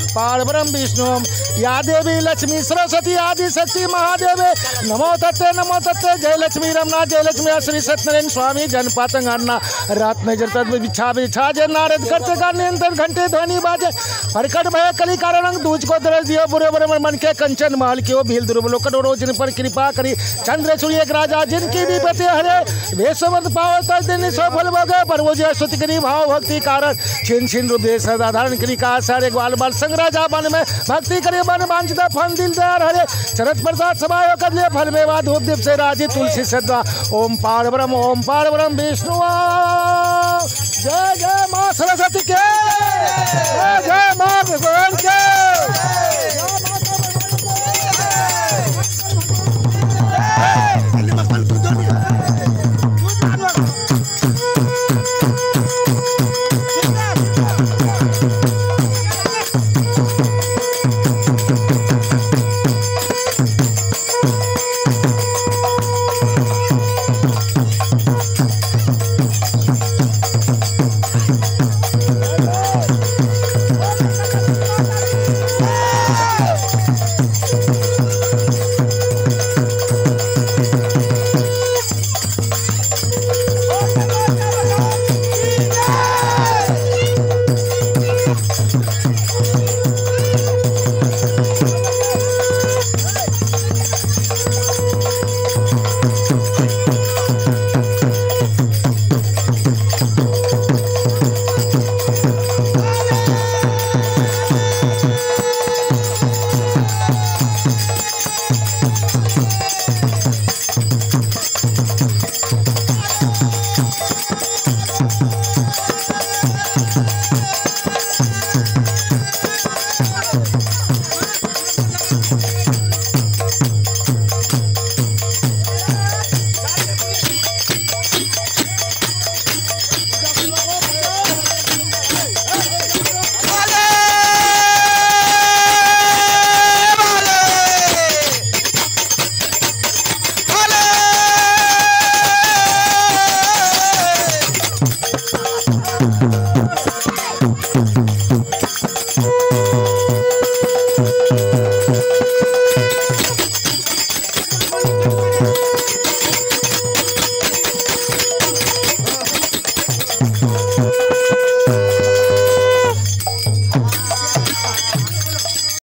पारब्रह्म विष्णु या देवी लक्ष्मी सरस्वती आदि शक्ति महादेवे नमो तत्ते जय लक्ष्मी रमना जय लक्ष्मी श्री सत्यनारायण स्वामी जनपातंग अन्ना रात में जब तक बिछा जय नारद करते गाने घंटे ध्वनि बाजे प्रकट भय कली कारण दूज को दरस दियो बुरे बुरे मन के कंचन महल की भील दुर्बलों करोड़ों जिन पर कृपा करी चंद्र सूर्य एक राजा जिनकी भी पति हरे वेशवंत पाव तक दिन सो फल भोगे पर वो जो स्तुति करी भाव भक्ति कारण छिन छिन रूप दे सदा धारण करी का सारे ग्वाल बाल संग राजा बन में भक्ति करे मन वांछिता फल दिलदार हरे चरत प्रसाद समायो कदले फल में वा धूप दीप से राजी तुलसी सदा ओम पारब्रह्म विष्णु जय जय मां सरस्वती के जय मां भगवान के